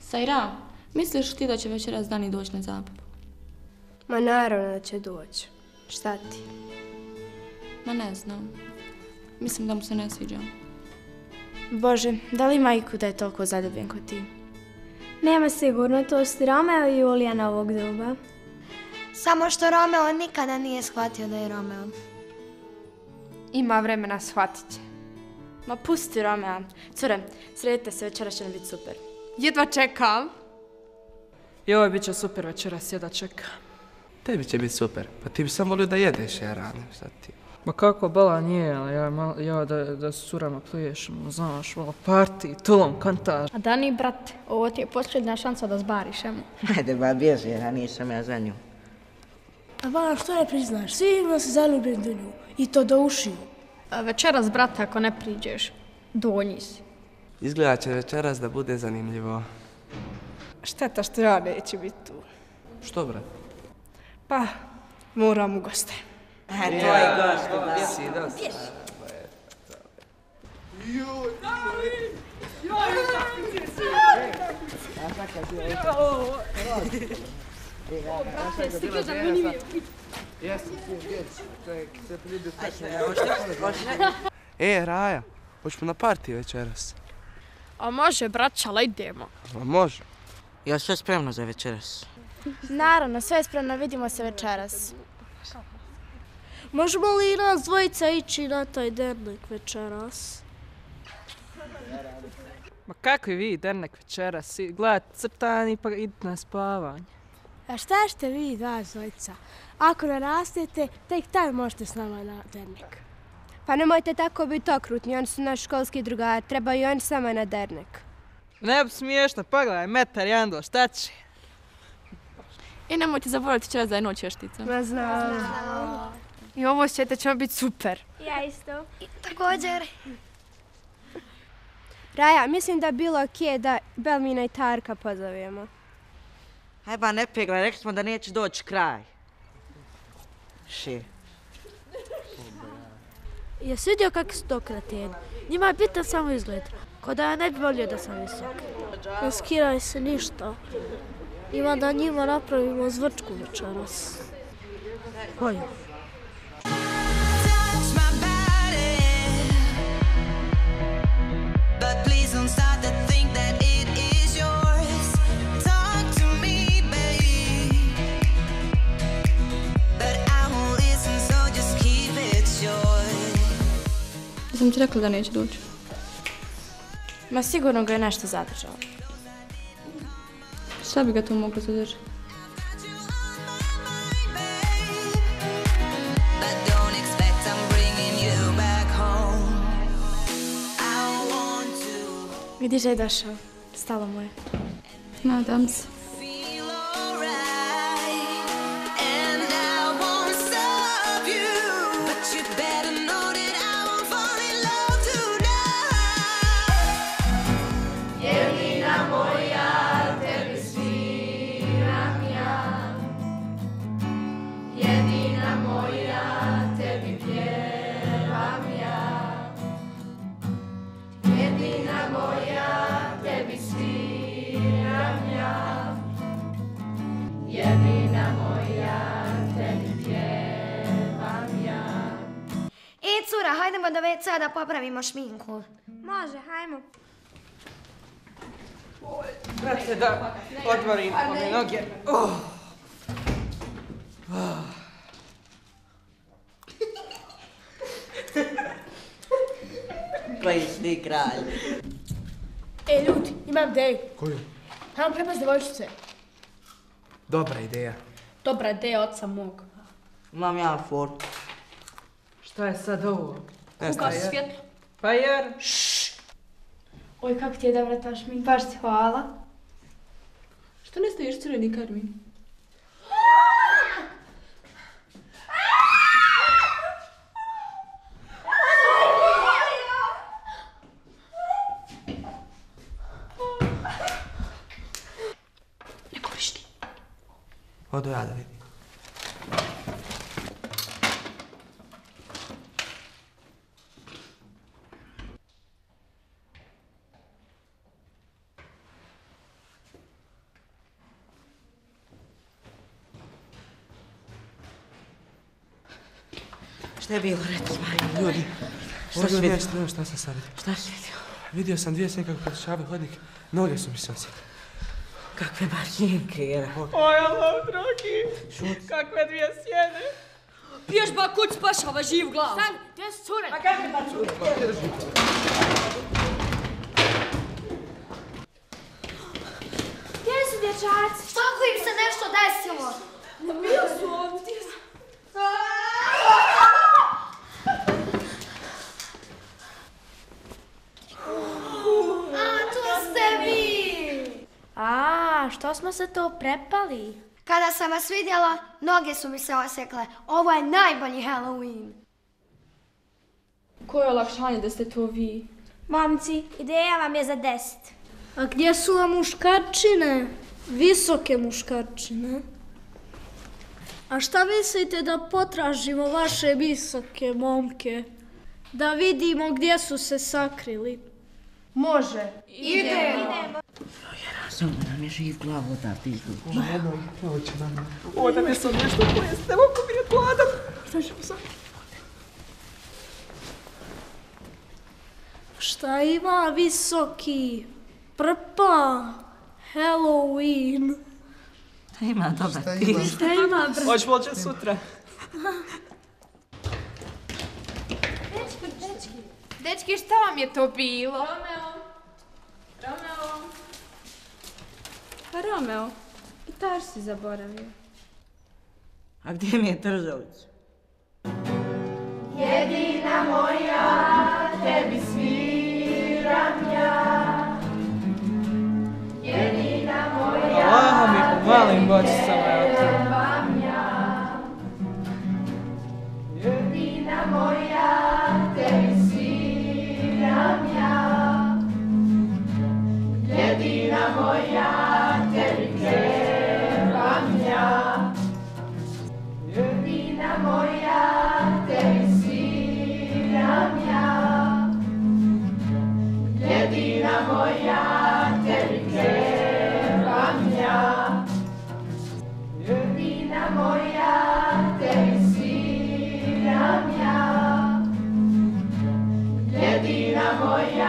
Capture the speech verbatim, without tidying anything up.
Sajra, misliš ti da će večeras Dani doći na zabavu? Ma naravno da će doći. Šta ti? Ma ne znam. Mislim da mu se ne sviđa. Bože, da li ima iku da je toliko zaljubljen kod ti? Nema sigurno, to su Romeo i Julija novog doba. Samo što Romeo nikada nije shvatio da je Romeo. Ima vremena, shvatit će. Ma pusti Romea. Cure, sredite se, večeras će nam biti super. Jedva čekam. Joj, bit će super večeras, jedva čekam. Tebi će biti super, pa ti bi sam volio da jedeš, ja rano, šta ti? Ma kako bala nije, ali ja, mal, ja da, da s curama pliješemo, znaš, vala parti, tulom, kantar. A Dani, brate, ovo ti je posljednja šansa da zbariš, emo. Ajde, ba, bježi, ja nisam ja za nju. A bala, što ne priznaš? Svi ima se zaljubljen do nju. I to do ušiju. A večeras, brate, ako ne priđeš, donji si. Izgleda će večeras da bude zanimljivo. Šteta što ja neću biti tu. Što, brat? Pa, moram u goste. E, to je gost, da. Bjesi, da. Bjesi. E, Raja, hoćemo na partiju večeras? A može, braćala, idemo. A može. Ja sve spremno za večeras. Naravno, sve je spremno, vidimo se večeras. Možemo li i nas dvojica ići na taj dernek večeras? Ma kakvi vi, dernek večeras, gledajte crtani pa idite na spavanje. A šta ćete vi dva dvojica? Ako narastete, tek tad možete s nama na dernek. Pa nemojte tako biti okrutni, oni su naš školski drugari, treba i oni sama na dernek. Ne bi smiješno, pogledaj, metar jedan do, šta će? I nemojte zaboraviti večeras da je noć vještica. Ma znam. I ovo ćete ćemo biti super. Ja isto. Također. Raja, mislim da bilo okej da Belmina i Tarka pozovemo. Aj ba, ne peglaj, rekli smo da neće doći kraj. Še. Jesi vidio kakvi su to kreteni? Njima je bitan samo izgled. Ko da ja ne bi volio da sam visok. Ne skiraj se ništa. Ima da njima napravimo zvrčku večeras. Hoj. Sam ti rekla da neće doći. Ma sigurno ga je nešto zadržao. Šta bi ga to moglo zadržati? Vidiš da je došao. Stalo mu je. Nadam se. E, cura, hajdemo do ve cea da popravimo šminku. Može, hajmo. Brate, da odmorim ove noge. Oh. Oh. Koji si kralj. E, ljudi, imam ideju. Koju? Hajmo prepast devojčice. Dobra ideja. Dobra ideja oca mog. Imam ja for. Šta je sad ovo? Ugasi svjetlo. Pa jer... Oj, kako ti je dobra ta šminka. Baš ti hvala. Što ne stojiš crveni karmin? Ne govoriš ti. Odo ja da vidim. Šta je bilo, reci Marija? Ljudi, Šta šta si si vidio? vidio? Šta sam sad vidio? Šta si vidio? Vidio sam dvije sjene kako prošavaju hodnik, noge su mi se osjetile. Kakve marjenke, jera. Oj, Allah, dragi. Kakve dvije sjene. Vježba kuć spašava živ glav. Stan, gdje su cure? A kakve ba cure? Gdje su dječaci? Što ako im se nešto desilo? Bio su ovdje. A, tu ste vi! A, što smo se to prepali? Kada sam vas vidjela, noge su mi se osjekle. Ovo je najbolji Halloween. Koje olakšanje da ste to vi? Momci, ideja vam je za deset. A gdje su vam muškarčine? Visoke muškarčine. A šta mislite da potražimo vaše visoke momke? Da vidimo gdje su se sakrili. Može. Samo da nam je živ glav odavde izluči. Ovo će nam... Ovo da mi sam nešto pojeste, oko mi je gladan. Šta ćemo sad? Šta ima visoki? Prpa. Halloween. Šta ima dobar ti? Šta ima bre? Hoć volće sutra. Dečki, šta vam je to bilo? Romeo. Romeo. Pa Romeo, gitaru si zaboravio. A gdje mi je Tržović? Allaha mi po malim bočicama ja to. Jedina moja